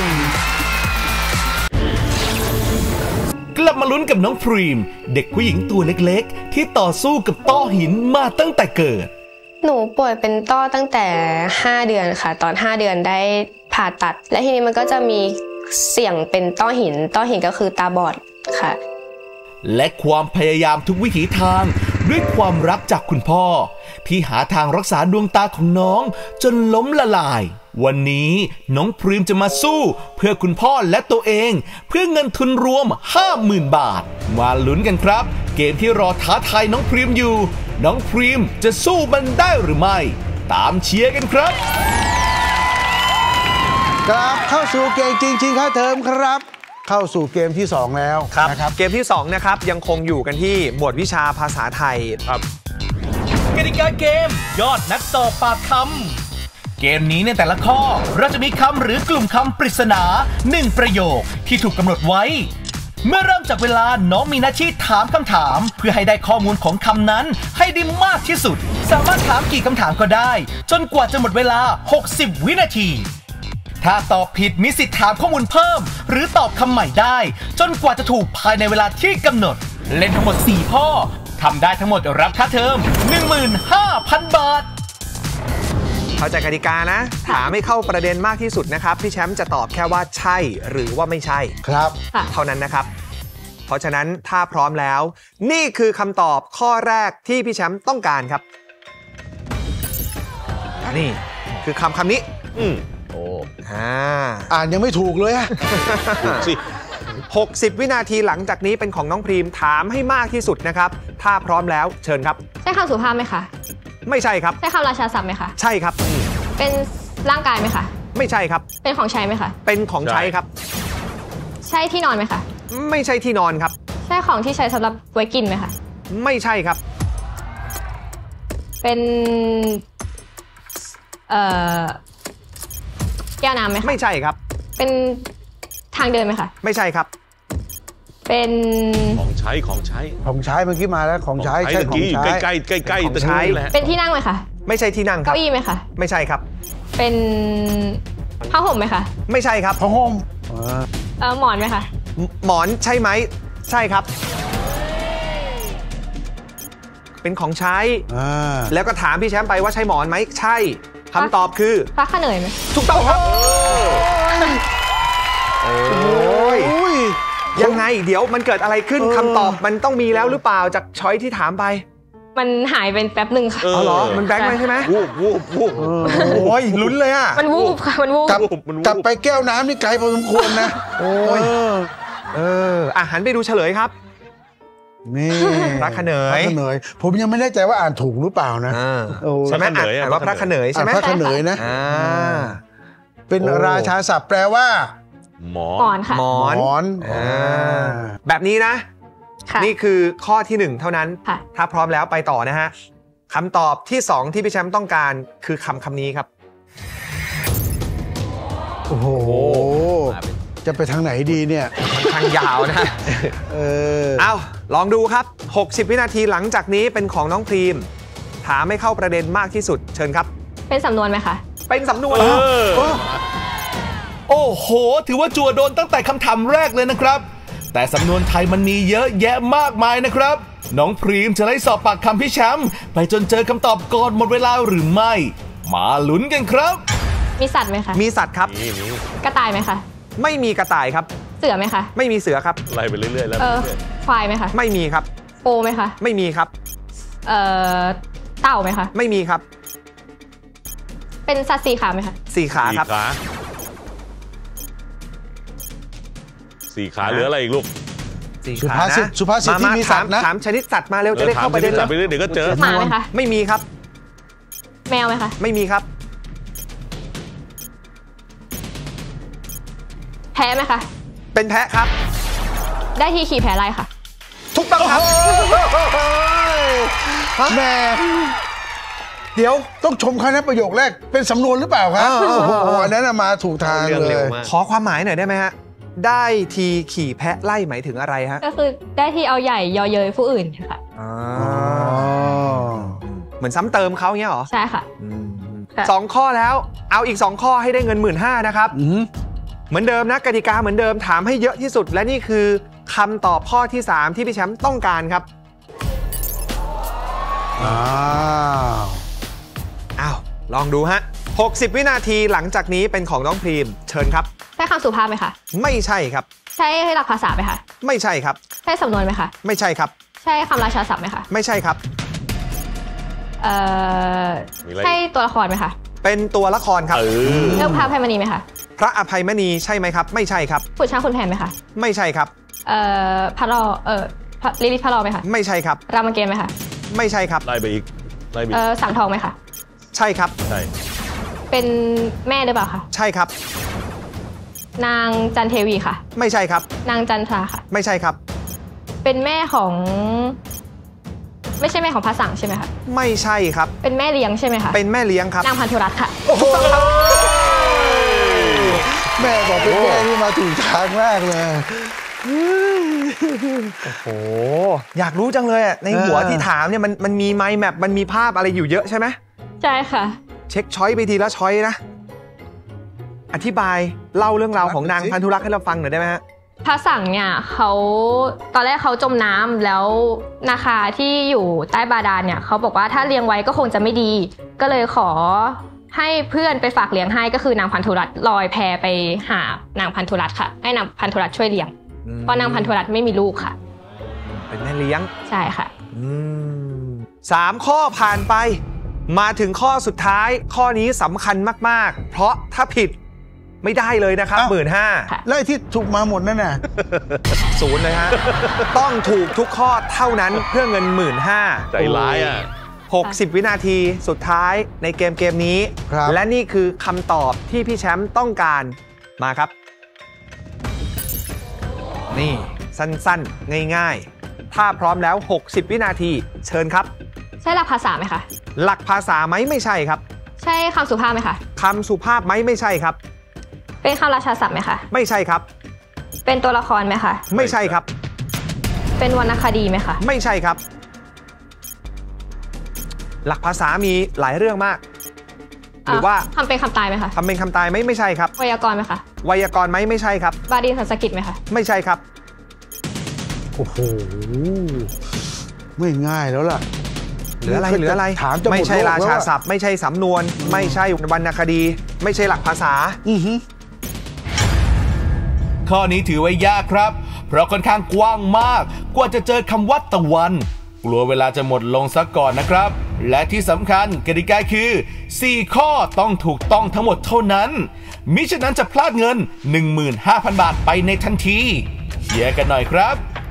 กลับมาลุ้นกับน้องพรีมเด็กผู้หญิงตัวเล็กๆที่ต่อสู้กับต้อหินมาตั้งแต่เกิดหนูป่วยเป็นต้อตั้งแต่5 เดือนค่ะตอน5 เดือนได้ผ่าตัดและทีนี้มันก็จะมีเสี่ยงเป็นต้อหินก็คือตาบอดค่ะและความพยายามทุกวิถีทางด้วยความรักจากคุณพ่อที่หาทางรักษาดวงตาของน้องจนล้มละลายวันนี้น้องพรีมจะมาสู้เพื่อคุณพ่อและตัวเองเพื่อเงินทุนรวม 50,000 บาทมาลุ้นกันครับเกมที่รอท้าทายน้องพรีมอยู่น้องพรีมจะสู้มันได้หรือไม่ตามเชียร์กันครับกลับเข้าสู่เกมจริงชิงค่าเทอมครับเข้าสู่เกมที่2แล้วนะครับเกมที่2นะครับยังคงอยู่กันที่หมวดวิชาภาษาไทยครับกติกาเกมยอดนักสอบปากคำเกมนี้ในแต่ละข้อเราจะมีคำหรือกลุ่มคำปริศนา1 ประโยคที่ถูกกำหนดไว้เมื่อเริ่มจากเวลาน้องมีหน้าที่ถามคำถามเพื่อให้ได้ข้อมูลของคำนั้นให้ได้มากที่สุดสามารถถามกี่คำถามก็ได้จนกว่าจะหมดเวลา60 วินาทีถ้าตอบผิดมีสิทธิ์ถามข้อมูลเพิ่มหรือตอบคำใหม่ได้จนกว่าจะถูกภายในเวลาที่กำหนดเล่นทั้งหมด4 ข้อทำได้ทั้งหมดรับค่าเทอม 15,000 บาทเข้าใจกติกานะถามให้เข้าประเด็นมากที่สุดนะครับพี่แชมป์จะตอบแค่ว่าใช่หรือว่าไม่ใช่ครับเท่านั้นนะครับเพราะฉะนั้นถ้าพร้อมแล้วนี่คือคำตอบข้อแรกที่พี่แชมป์ต้องการครับนี่คือคำนี้อ่านยังไม่ถูกเลย 60 วินาทีหลังจากนี้เป็นของน้องพรีมถามให้มากที่สุดนะครับถ้าพร้อมแล้วเชิญครับใช่คำสุภาพไหมคะไม่ใช่ครับใช่คำราชาศัพท์ไหมคะใช่ครับเป็นร่างกายไหมคะไม่ใช่ครับเป็นของใช้ไหมคะเป็นของใช้ครับใช่ที่นอนไหมคะไม่ใช่ที่นอนครับใช่ของที่ใช้สำหรับไว้กินไหมคะไม่ใช่ครับเป็นแก้วน้ำไหมคะไม่ใช่ครับเป็นทางเดินไหมคะไม่ใช่ครับเป็นของใช้เมื่อกี้มาแล้วของใช้ใช่ของใช้ใกล้ๆตรงนี้แหละเป็นที่นั่งไหมคะไม่ใช่ที่นั่งครับเก้าอี้ไหมคะไม่ใช่ครับเป็นผ้าห่มไหมคะไม่ใช่ครับผ้าห่มหมอนไหมคะหมอนใช่ไหมใช่ครับ เป็นของใช้แล้วก็ถามพี่แชมป์ไปว่าใช่หมอนไหมใช่คำตอบคือผ้าขนเหนยไหมถูกต้องครับโอ้ยยังไงเดี๋ยวมันเกิดอะไรขึ้นคำตอบมันต้องมีแล้วหรือเปล่าจากช้อยที่ถามไปมันหายเป็นแป๊บหนึ่งค่ะอ๋อเหรอมันแบงค์ไหมใช่ไหมวูบโอ้ยลุ้นเลยอ่ะมันวูบค่ะมันวูบกลับไปแก้วน้ำนี่ไกลพอสมควรนะโอ้ยหันไปดูเฉลยครับนี่พระขเนยผมยังไม่แน่ใจว่าอ่านถูกหรือเปล่านะใช่ไหมอ่านว่าพระขเนยใช่ไหมพระขเนยนะเป็นราชาศัพท์แปลว่าหมอนค่ะหมอนแบบนี้นะนี่คือข้อที่1เท่านั้นถ้าพร้อมแล้วไปต่อนะฮะคำตอบที่2ที่พี่แชมป์ต้องการคือคำนี้ครับโอ้โหจะไปทางไหนดีเนี่ยทางยาวนะเอาลองดูครับ60วินาทีหลังจากนี้เป็นของน้องพรีมถามให้เข้าประเด็นมากที่สุดเชิญครับเป็นสำนวนไหมคะเป็นสำนวนโอ้โหถือว่าจั่วโดนตั้งแต่คำถามแรกเลยนะครับแต่สำนวนไทยมันมีเยอะแยะมากมายนะครับน้องพรีมจะได้สอบปากคำพี่แชมป์ไปจนเจอคำตอบก่อนหมดเวลาหรือไม่มาลุ้นกันครับมีสัตว์ไหมคะมีสัตว์ครับกระต่ายไหมคะไม่มีกระต่ายครับเสือไหมคะไม่มีเสือครับไล่ไปเรื่อยๆแล้วควายไหมคะไม่มีครับโปไหมคะไม่มีครับเต่าไหมคะไม่มีครับเป็นสัตว์สี่ขาไหมคะ 4 ขาครับ 4 ขาเหลืออะไรอีกลูกสุภาษิตที่มีสัตว์นะถามชนิดสัตว์มาเร็วจะได้เข้าประเด็นแล้วเดี๋ยวก็เจอหมาไหมคะไม่มีครับแมวไหมคะไม่มีครับแพะไหมคะเป็นแพะครับได้ที่ขี่แพะไรค่ะถูกต้องครับแม่เดี๋ยวต้องชมเขานะประโยคแรกเป็นสำนวนหรือเปล่าครับโอ้โหอันนั้นมาถูกทางเลยขอความหมายหน่อยได้ไหมฮะได้ทีขี่แพะไล่หมายถึงอะไรฮะก็คือได้ที่เอาใหญ่ยอเย้ยผู้อื่นค่ะเหมือนซ้ำเติมเขาเงี้ยหรอใช่ค่ะ 2 ข้อแล้วเอาอีก2 ข้อให้ได้เงิน 15,000 นะครับเหมือนเดิมนะกติกาเหมือนเดิมถามให้เยอะที่สุดและนี่คือคำตอบข้อที่3ที่พี่แชมป์ต้องการครับลองดูฮะ60วินาทีหลังจากนี้เป็นของน้องพรีมเชิญครับใช่คำสุภาพไหมคะไม่ใช่ครับใช่หลักภาษาไหมคะไม่ใช่ครับใช่สำนวนไหมคะไม่ใช่ครับใช่คำราชาศัพท์ไหมคะไม่ใช่ครับใช่ตัวละครไหมคะเป็นตัวละครครับเรื่องพระอภัยมณีไหมคะพระอภัยมณีใช่ไหมครับไม่ใช่ครับขุนช้างขุนแผนไหมคะไม่ใช่ครับพระรอลิลิตพระรอไหมคะไม่ใช่ครับรามเกียรติ์ไหมคะไม่ใช่ครับไล่ไปอีกสังทองไหมคะใช่ครับใช่เป็นแม่หรือเปล่าคะใช่ครับนางจันเทวีค่ะไม่ใช่ครับนางจันทราค่ะไม่ใช่ครับเป็นแม่ของไม่ใช่แม่ของพระสังใช่ไหมคะไม่ใช่ครับเป็นแม่เลี้ยงใช่ไหมคะเป็นแม่เลี้ยงครับนางพันธุรัตน์ค่ะแม่บอกเป็นแม่ที่มาถูกทางแรกเลยโอ้โหอยากรู้จังเลยอ่ะในหัวที่ถามเนี่ยมันมีไมล์แมปมันมีภาพอะไรอยู่เยอะใช่ไหมใช่ค่ะเช็คช้อยไปทีละช้อยนะอธิบายเล่าเรื่องราวของนางพันธุรัตน์ให้เราฟังหน่อยได้ไหมฮะพระสังเนี่ยเขาตอนแรกเขาจมน้ำแล้วนาคาที่อยู่ใต้บาดาลเนี่ยเขาบอกว่าถ้าเลี้ยงไว้ก็คงจะไม่ดีก็เลยขอให้เพื่อนไปฝากเลี้ยงให้ก็คือนางพันธุรัตน์ลอยแพไปหานางพันธุรัตน์ค่ะให้นางพันธุรัตน์ช่วยเลี้ยงเพราะนางพันธุรัตน์ไม่มีลูกค่ะเป็นแม่เลี้ยงใช่ค่ะ 3 ข้อผ่านไปมาถึงข้อสุดท้ายข้อนี้สำคัญมากๆเพราะถ้าผิดไม่ได้เลยนะครับ 15,000 แล้วที่ถูกมาหมดนั่นน่ะ 0เลยฮะต้องถูกทุกข้อเท่านั้นเพื่อเงิน 15,000 ใจร้ายอ่ะ 60วินาทีสุดท้ายในเกมนี้และนี่คือคำตอบที่พี่แชมป์ต้องการมาครับนี่สั้นๆง่ายๆถ้าพร้อมแล้ว60วินาทีเชิญครับใช่หลักภาษาไหมคะหลักภาษาไหมไม่ใช่ครับใช่คำสุภาพไหมคะคำสุภาพไหมไม่ใช่ครับเป็นคำราชาศัพท์ไหมคะไม่ใช่ครับเป็นตัวละครไหมคะไม่ใช่ครับเป็นวรรณคดีไหมคะไม่ใช่ครับ หลักภาษามีหลายเรื่องมาก หรือว่าคำเป็นคำตายไหมคะคำเป็นคำตายไม่ใช่ครับไวยากรณ์ไหมคะไวยากรณ์ไม่ใช่ครับบาลีสันสกฤตไหมคะไม่ใช่ครับโอ้โหไม่ง่ายแล้วล่ะเหลืออะไรถามจะหมดไม่ใช่ราชาศัพท์ท์ไม่ใช่สำนวน ไม่ใช่วรรณคดี ไม่ใช่หลักภาษาข้อนี้ถือว่ายากครับ เพราะค่อนข้างกว้างมากกว่าจะเจอคำว่าตะวันกลัวเวลาจะหมดลงซะก่อนนะครับ และที่สำคัญกติกาคือ 4 ข้อต้องถูกต้องทั้งหมดเท่านั้นมิฉะนั้นจะพลาดเงิน 15,000 บาทไปในทันทีเคลียร์กันหน่อยครับ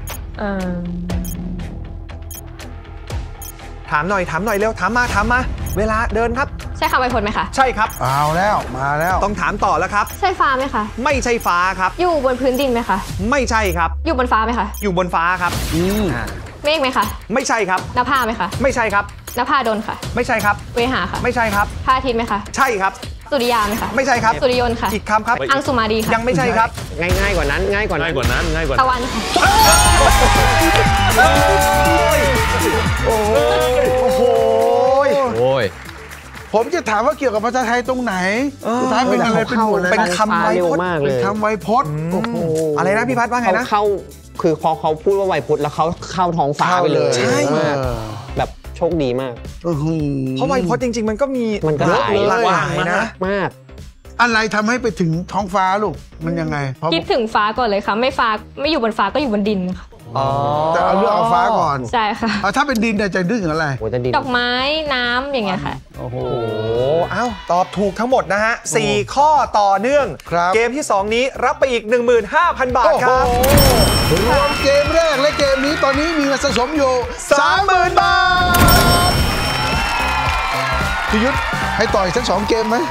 ถามหน่อยเร็วถามมาเวลาเดินครับใช่คำไวยพจน์ไหมคะใช่ครับเอาแล้วมาแล้วต้องถามต่อแล้วครับใช่ฟ้าไหมคะไม่ใช่ฟ้าครับอยู่บนพื้นดินไหมคะไม่ใช่ครับอยู่บนฟ้าไหมคะอยู่บนฟ้าครับเมฆไหมคะไม่ใช่ครับนภาไหมคะไม่ใช่ครับนภาดลค่ะไม่ใช่ครับเวหาค่ะไม่ใช่ครับพระอาทิตย์ไหมคะใช่ครับสุริยาไหมคะไม่ใช่ครับสุริยนต์ค่ะอีกคำครับอังสุมาดีค่ะยังไม่ใช่ครับง่ายกว่านั้นตะวันค่ะโอ้โหโอ้ยผมจะถามว่าเกี่ยวกับภาษาไทยตรงไหนสุดท้ายเป็นอะไรเป็นหมดเลยเป็นคำไวยพจน์เป็นคำไวยพจน์โอ้โหอะไรนะพี่พัฒน์ว่าไงนะเข้าคือพอเขาพูดว่าไวยพจน์แล้วเขาเข้าท้องฟ้าไปเลยใช่มากแบบโชคดีมากเพราะไวยพจน์จริงๆมันก็มีมันก็หลายหลากหลายนะมากอะไรทำให้ไปถึงท้องฟ้าลูกมันยังไงเพราะคิดถึงฟ้าก่อนเลยค่ะ ไม่ฟ้าไม่อยู่บนฟ้าก็อยู่บนดินค่ะแต่เอาเรื่องเอาฟ้าก่อนใช่ค่ะถ้าเป็นดินเนี่ยจะนึกถึงอะไรดอกไม้น้ำอย่างเงี้ยค่ะโอ้โหเอ้าตอบถูกทั้งหมดนะฮะ 4 ข้อต่อเนื่องครับเกมที่ 2 นี้รับไปอีก 15,000 บาทครับรวมเกมแรกและเกมนี้ตอนนี้มีเงินสะสมอยู่ 30,000 บาทพี่ยุทธให้ต่อยสัก2 เกมไหม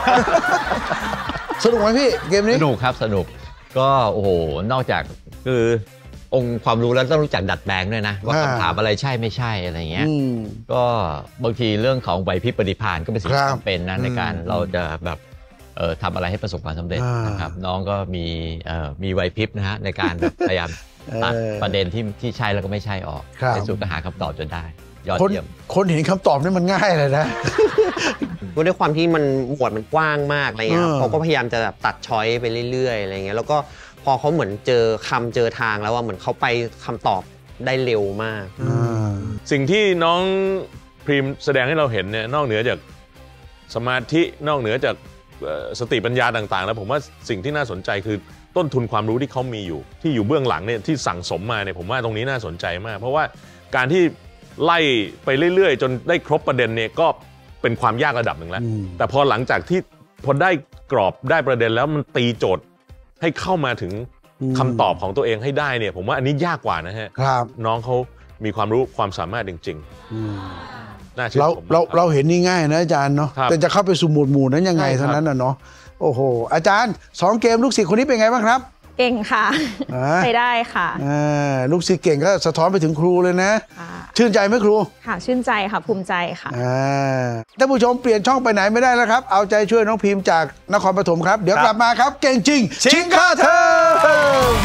สนุกไหมพี่เกมนี้สนุกครับสนุกก็โอ้โหนอกจากคือองค์ความรู้แล้วต้องรู้จักดัดแปลงด้วยนะว่าคำถามอะไรใช่ไม่ใช่อะไรเงี้ยก็บางทีเรื่องของไหวพริบปฏิภาณก็เป็นสิ่งที่จำเป็นนะในการเราจะแบบทำอะไรให้ประสบความสำเร็จนะครับน้องก็มีไหวพริบนะฮะในการแบบพยายามตัดประเด็นที่ใช่แล้วก็ไม่ใช่ออกในสุดก็หาคำตอบจนได้ยอดเยี่ยมคนเห็นคำตอบนี่มันง่ายเลยนะก็ด้วยความที่มันหมวดมันกว้างมากอะไรเงี้ยเขาก็พยายามจะแบบตัดช้อยไปเรื่อยๆอะไรเงี้ยแล้วก็พอเขาเหมือนเจอทางแล้วว่าเหมือนเขาไปคำตอบได้เร็วมากสิ่งที่น้องพรีมแสดงให้เราเห็นเนี่ยนอกเหนือจากสมาธินอกเหนือจากสติปัญญาต่างๆแล้วผมว่าสิ่งที่น่าสนใจคือต้นทุนความรู้ที่เขามีอยู่ที่อยู่เบื้องหลังเนี่ยที่สั่งสมมาเนี่ยผมว่าตรงนี้น่าสนใจมากเพราะว่าการที่ไล่ไปเรื่อยๆจนได้ครบประเด็นเนี่ยก็เป็นความยากระดับหนึ่งแล้วแต่พอหลังจากที่พอได้กรอบได้ประเด็นแล้วมันตีโจทย์ให้เข้ามาถึงคำตอบของตัวเองให้ได้เนี่ยผมว่าอันนี้ยากกว่านะฮะน้องเขามีความรู้ความสามารถจริงๆน่าชื่นชมเราเห็นนี่ง่ายนะอาจารย์เนาะแต่จะเข้าไปสู่หมวดนั้นยังไงเท่านั้นนะเนาะโอ้โหอาจารย์2 เกมลูกศิษย์คนนี้เป็นไงบ้างครับเก่งค่ะไปได้ค่ะลูกศิษย์เก่งก็สะท้อนไปถึงครูเลยนะชื่นใจไหมครูค่ะชื่นใจค่ะภูมิใจค่ะท่านผู้ชมเปลี่ยนช่องไปไหนไม่ได้แล้วครับเอาใจช่วยน้องพิมพ์จากนครปฐมครับเดี๋ยวกลับมาครับเก่งจริงชิงค่าเทอม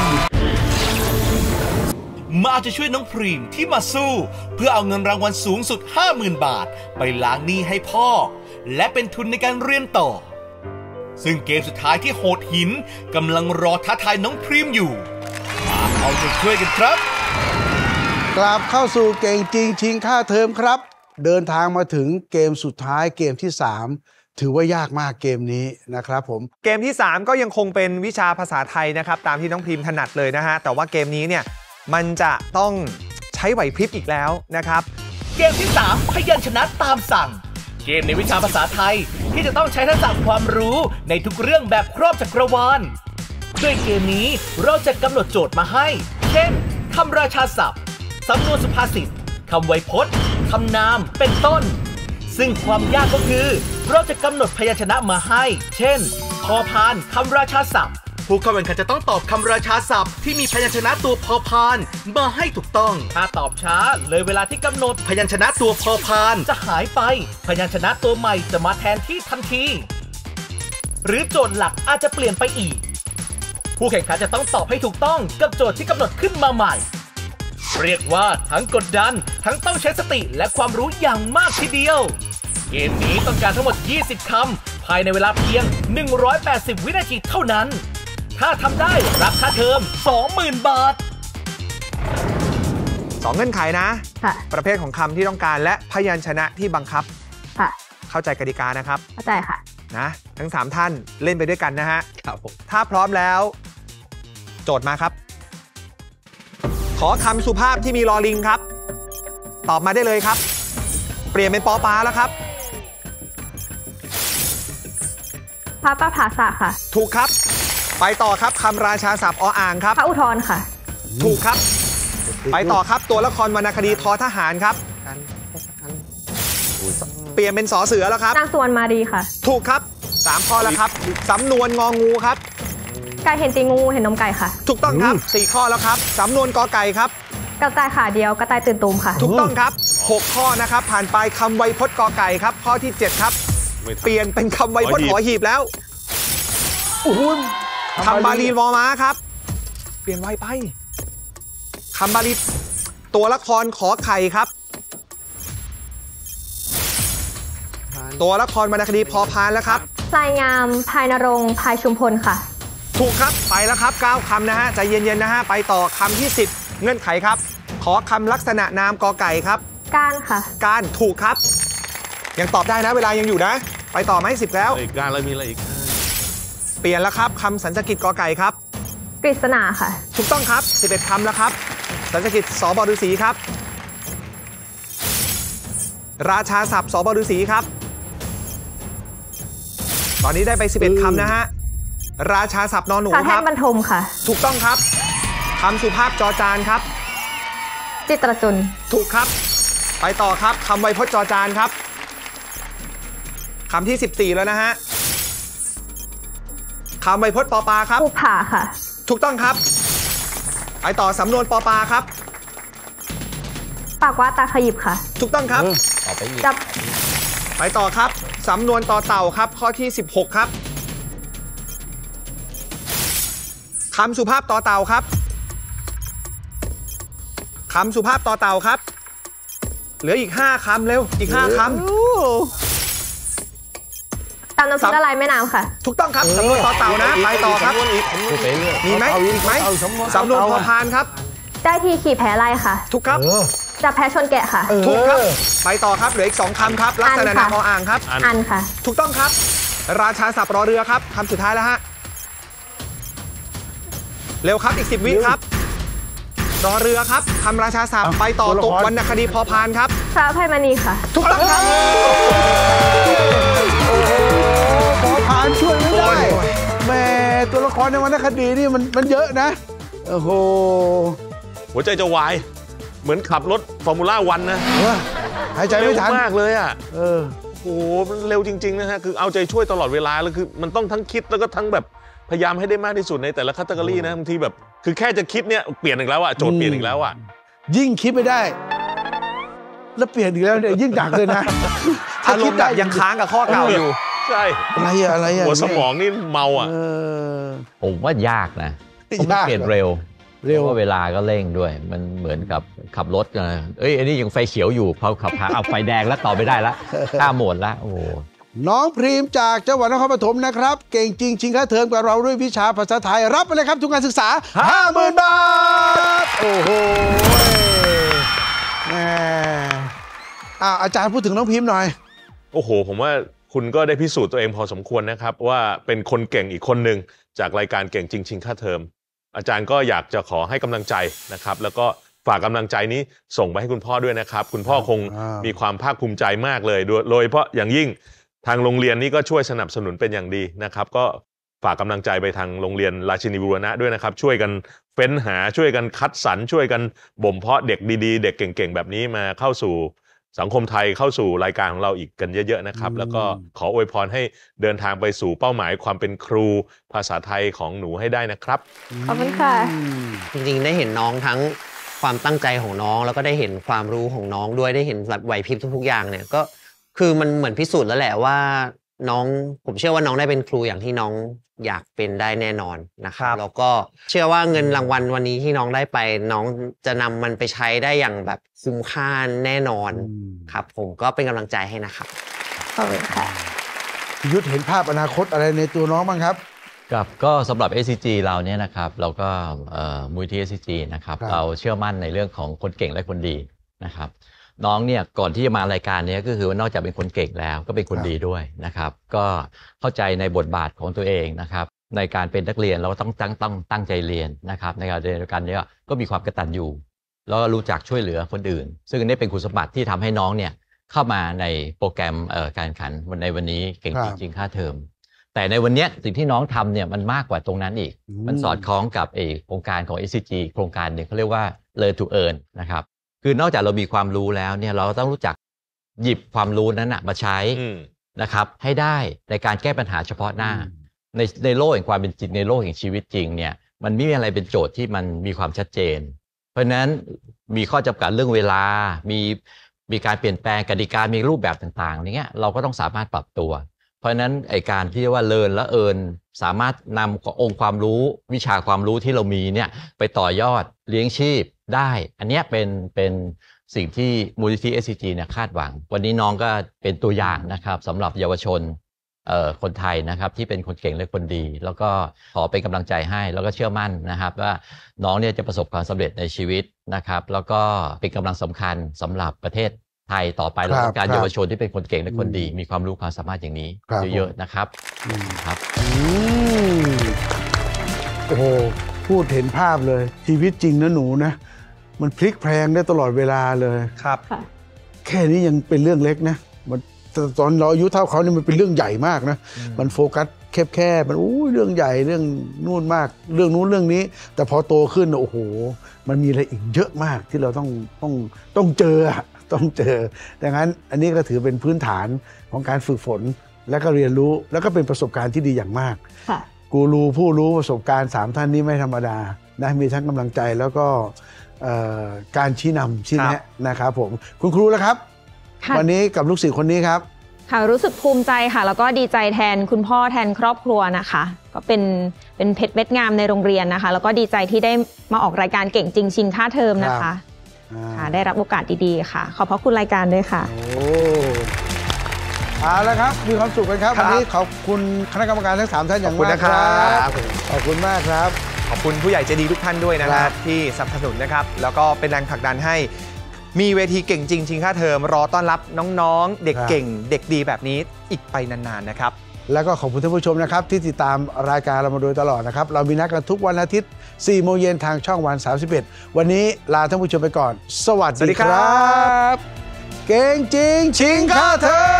มาจะช่วยน้องพรีมที่มาสู้เพื่อเอาเงินรางวัลสูงสุด 50,000 บาทไปล้างหนี้ให้พ่อและเป็นทุนในการเรียนต่อซึ่งเกมสุดท้ายที่โหดหินกำลังรอท้าทายน้องพรีมอยู่มาเอาใจช่วยกันครับกลับเข้าสู่เก่งจริงชิงค่าเทอมครับเดินทางมาถึงเกมสุดท้ายเกมที่3ถือว่ายากมากเกมนี้นะครับผมเกมที่3ก็ยังคงเป็นวิชาภาษาไทยนะครับตามที่น้องพรีมถนัดเลยนะฮะแต่ว่าเกมนี้เนี่ยมันจะต้องใช้ไหวพริบอีกแล้วนะครับเกมที่3พยัญชนะตามสั่งเกมในวิชาภาษาไทยที่จะต้องใช้ทักษะความรู้ในทุกเรื่องแบบครอบจักรวาลด้วยเกมนี้เราจะกำหนดโจทย์มาให้เช่นคำราชาศัพท์สำนวนสุภาษิตคำไวยพจน์คำนามเป็นต้นซึ่งความยากก็คือเราจะกำหนดพยัญชนะมาให้เช่นพอพานคำราชาศัพท์ผู้เข้าแข่งขันจะต้องตอบคำราชาศัพท์ที่มีพยัญชนะตัวพอพานมาให้ถูกต้องถ้าตอบช้าเลยเวลาที่กำหนดพยัญชนะตัวพอพานจะหายไปพยัญชนะตัวใหม่จะมาแทนที่ทันทีหรือโจทย์หลักอาจจะเปลี่ยนไปอีกผู้แข่งขันจะต้องตอบให้ถูกต้องกับโจทย์ที่กำหนดขึ้นมาใหม่เรียกว่าทั้งกดดันทั้งต้องใช้สติและความรู้อย่างมากทีเดียวเกมนี้ต้องการทั้งหมด20คำภายในเวลาเพียง180วินาทีเท่านั้นถ้าทำได้รับค่าเทอม 20,000 บาท 2เงื่อนไขนะประเภทของคำที่ต้องการและพยัญชนะที่บังคับเข้าใจกติกานะครับเข้าใจค่ะนะทั้ง3ท่านเล่นไปด้วยกันนะฮะครับผมถ้าพร้อมแล้วโจทย์มาครับขอคำสุภาพที่มีลอลิงครับตอบมาได้เลยครับเปลี่ยนเป็นปอปลาแล้วครับพระประภาสะค่ะถูกครับไปต่อครับคำราชาศัพท์ออ่างครับพระอุทธรค่ะถูกครับไปต่อครับตัวละครวรรณคดีทอทหารครับเปลี่ยนเป็นสอเสือแล้วครับนางสวรรณมาดีค่ะถูกครับ3ข้อแล้วครับสำนวนงองูครับไก่เห็นตีงูเห็นนมไก่ค่ะถูกต้องครับ4ข้อแล้วครับสำนวนกอไก่ครับกระต่ายขาเดียวกระต่ายตื่นตูมค่ะถูกต้องครับ6ข้อนะครับผ่านไปคำไวยพจน์กอไก่ครับข้อที่7ครับเปลี่ยนเป็นคำไวยพจน์หอหีบแล้วคำบาลีวอม้าครับเปลี่ยนไวไปคำบาลีตัวละครขอไข่ครับตัวละครวรรณคดีพอพานแล้วครับพลายงามพายนรงค์พายชุมพลค่ะถูกครับไปแล้วครับ9คำนะฮะใจเย็นๆนะฮะไปต่อคำที่10เงื่อนไขครับขอคำลักษณะนามกอไก่ครับการค่ะการถูกครับยังตอบได้นะเวลายังอยู่นะไปต่อไหม10แล้วการแล้วมีอะไรอีกเปลี่ยนแล้วครับคำสันสกฤตกอไก่ครับกฤษณาค่ะถูกต้องครับ11คำแล้วครับสันสกฤตสบฤษีครับราชาศัพท์สบฤษีครับตอนนี้ได้ไป11คำนะฮะราชาศัพท์นอนหนูครับแท่นบรรทมค่ะถูกต้องครับคำสุภาพจอจานครับจิตรจุลถูกครับไปต่อครับคำไวยพจน์จอจานครับคำที่14แล้วนะฮะคำไวยพจน์ปอปลาครับภูผาค่ะถูกต้องครับไปต่อสำนวนปอปลาครับปากว่าตาขยิบค่ะถูกต้องครับต่อไปอีกไปต่อครับสำนวนต่อเต่าครับข้อที่16ครับคำสุภาพต่อเต่าครับคำสุภาพต่อเต่าครับเหลืออีก5คำเร็วอีก5คำตามน้ำซุปละลายแม่น้ำค่ะถูกต้องครับสำนวนต่อเต่านะไปต่อครับมีไหมอีกไหมสำนวนพอพานครับได้ทีขี่แพ้ไล่ค่ะถูกครับจับแพ้ชนแกะค่ะถูกครับไปต่อครับเหลืออีก2คำครับลักษณะนามออ่างครับอันค่ะถูกต้องครับราชาศัพท์รอเรือครับคำสุดท้ายแล้วฮะเร็วครับอีก10วิครับรอเรือครับคำราชาศัพท์ไปต่อตกวรรณคดีพอพานครับพระอภัยมณีค่ะถูกต้องครับพอพานช่วยไม่ได้แม่ตัวละครในวรรณคดีนี่มันเยอะนะโอ้โหหัวใจจะวายเหมือนขับรถฟอร์มูล่าวันนะหายใจไม่ทันมากเลยอ่ะโอ้โหมันเร็วจริงๆนะฮะคือเอาใจช่วยตลอดเวลาแล้วคือมันต้องทั้งคิดแล้วก็ทั้งแบบพยายามให้ได้มากที่สุดในแต่ละคัตเกอรี่นะบางทีแบบคือแค่จะคิดเนี่ยเปลี่ยนอีกแล้วอ่ะโจทย์เปลี่ยนอีกแล้วอ่ะยิ่งคิดไม่ได้แล้วเปลี่ยนอีกแล้วเนี่ยยิ่งหนักเลยนะถ้าคิดได้ยังค้างกับข้อเก่าอยู่ใช่อะไรหัวสมองนี่เมาอ่ะผมว่ายากนะผมเปลี่ยนเร็วว่าเวลาก็เร่งด้วยมันเหมือนกับขับรถนะอันนี้ยังไฟเขียวอยู่พอขับเอาไฟแดงแล้วต่อไม่ได้แล้วข้ามโหมดแล้วโอ้น้องพรีมจากจังหวัดนครปฐมนะครับเก่งจริงชิงค่าเทอมกับเราด้วยวิชาภาษาไทยรับไปเลยครับทุนการศึกษา 50,000 บาทโอ้โหอาจารย์พูดถึงน้องพรีมหน่อยโอ้โหผมว่าคุณก็ได้พิสูจน์ตัวเองพอสมควรนะครับว่าเป็นคนเก่งอีกคนหนึ่งจากรายการเก่งจริงชิงค่าเทอมอาจารย์ก็อยากจะขอให้กำลังใจนะครับแล้วก็ฝากกำลังใจนี้ส่งไปให้คุณพ่อด้วยนะครับคุณพ่อคงมีความภาคภูมิใจมากเลยโดยเฉพาะอย่างยิ่งทางโรงเรียนนี้ก็ช่วยสนับสนุนเป็นอย่างดีนะครับก็ฝากกำลังใจไปทางโรงเรียนราชินีบูรณะด้วยนะครับช่วยกันเฟ้นหาช่วยกันคัดสรรช่วยกันบ่มเพาะเด็กดีๆเด็กเก่งๆแบบนี้มาเข้าสู่สังคมไทยเข้าสู่รายการของเราอีกกันเยอะๆนะครับแล้วก็ขออวยพรให้เดินทางไปสู่เป้าหมายความเป็นครูภาษาไทยของหนูให้ได้นะครับขอบคุณค่ะจริงๆได้เห็นน้องทั้งความตั้งใจของน้องแล้วก็ได้เห็นความรู้ของน้องด้วยได้เห็นไหวพริบทุกๆอย่างเนี่ยก็คือมันเหมือนพิสูจน์แล้วแหละว่าน้องผมเชื่อว่าน้องได้เป็นครูอย่างที่น้องอยากเป็นได้แน่นอนนะครับแล้วก็เชื่อว่าเงินรางวัลวันนี้ที่น้องได้ไปน้องจะนำมันไปใช้ได้อย่างแบบคุ้มค่าแน่นอนครับผมก็เป็นกำลังใจให้นะครับขอบคุณค่ะยุทธเห็นภาพอนาคตอะไรในตัวน้องบ้างครับครับก็สำหรับ SCG เราเนี่ยนะครับเราก็มูลที่ SCG นะครับเราเชื่อมั่นในเรื่องของคนเก่งและคนดีนะครับน้องเนี่ยก่อนที่จะมารายการนี้ก็คือว่านอกจากเป็นคนเก่งแล้วก็เป็นคนดีด้วยนะครับก็เข้าใจในบทบาทของตัวเองนะครับในการเป็นนักเรียนเราต้องตั้งใจเรียนนะครับในการเรียนกันนี้ก็มีความกตัญญูแล้วก็รู้จักช่วยเหลือคนอื่นซึ่งนี่เป็นคุณสมบัติที่ทำให้น้องเนี่ยเข้ามาในโปรแกรมการแข่งขันในวันนี้เก่งจริงๆค่าเทอมแต่ในวันนี้สิ่งที่น้องทำเนี่ยมันมากกว่าตรงนั้นอีกมันสอดคล้องกับโครงการของ SCG โครงการหนึ่งเขาเรียกว่า Learn to Earn นะครับคือนอกจากเรามีความรู้แล้วเนี่ยเราต้องรู้จักหยิบความรู้นั้นมาใช้นะครับให้ได้ในการแก้ปัญหาเฉพาะหน้าในโลกแห่งความเป็นจริงในโลกแห่งชีวิตจริงเนี่ยมันไม่มีอะไรเป็นโจทย์ที่มันมีความชัดเจนเพราะฉะนั้นมีข้อจำกัดเรื่องเวลามีการเปลี่ยนแปลงกติกามีรูปแบบต่างๆอย่างเงี้ยเราก็ต้องสามารถปรับตัวเพราะฉะนั้นการที่เรียกว่าเลิร์นและเอิร์นสามารถนำองค์ความรู้วิชาความรู้ที่เรามีเนี่ยไปต่อยอดเลี้ยงชีพได้อันนี้เป็นสิ่งที่มูลนิธิ SCG เนี่ยคาดหวังวันนี้น้องก็เป็นตัวอย่างนะครับสำหรับเยาวชนคนไทยนะครับที่เป็นคนเก่งและคนดีแล้วก็ขอเป็นกำลังใจให้แล้วก็เชื่อมั่นนะครับว่าน้องเนี่ยจะประสบความสำเร็จในชีวิตนะครับแล้วก็เป็นกำลังสำคัญสำหรับประเทศไทยต่อไปแล้วการเยาวชนที่เป็นคนเก่งและคนดีมีความรู้ความสามารถอย่างนี้เยอะๆนะครับครับโอ้โหพูดเห็นภาพเลยชีวิตจริงนะหนูนะมันพลิกแพลงได้ตลอดเวลาเลยครับแค่นี้ยังเป็นเรื่องเล็กนะมันตอนเราอายุเท่าเขานี่มันเป็นเรื่องใหญ่มากนะมันโฟกัสแคบๆมันเรื่องใหญ่เรื่องนู่นมากเรื่องนู้นเรื่องนี้แต่พอโตขึ้นโอ้โหมันมีอะไรอีกเยอะมากที่เราต้องเจอต้องเจอดังนั้นอันนี้ก็ถือเป็นพื้นฐานของการฝึกฝนและก็เรียนรู้แล้วก็เป็นประสบการณ์ที่ดีอย่างมากกูรูผู้รู้ประสบการณ์3ท่านนี้ไม่ธรรมดานะมีทั้งกำลังใจแล้วก็การชี้นำชี้แนะนะครับผมคุณครูแล้วครับวันนี้กับลูกศิษย์คนนี้ครับค่ะรู้สึกภูมิใจค่ะแล้วก็ดีใจแทนคุณพ่อแทนครอบครัวนะคะก็เป็นเพชรเม็ดงามในโรงเรียนนะคะแล้วก็ดีใจที่ได้มาออกรายการเก่งจริงชิงค่าเทอมนะคะค่ะได้รับโอกาสดีๆค่ะขอบพระคุณรายการด้วยค่ะเอาละครับมีความสุขกันครับวันนี้ขอบคุณคณะกรรมการทั้ง3ท่านอย่างมากครับขอบคุณมากครับขอบคุณผู้ใหญ่ใจดีทุกท่านด้วยนะครับที่สนับสนุนนะครับแล้วก็เป็นแรงผลักดันให้มีเวทีเก่งจริงชิงค่าเทอมรอต้อนรับน้องๆเด็กเก่งเด็กดีแบบนี้อีกไปนานๆนะครับแล้วก็ขอบคุณท่านผู้ชมนะครับที่ติดตามรายการเรามาโดยตลอดนะครับเรามีนัดกันทุกวันอาทิตย์ 4 โมงเย็นทางช่องวัน 31วันนี้ลาท่านผู้ชมไปก่อนสวัสดีครับเก่งจริงชิงค่าเทอม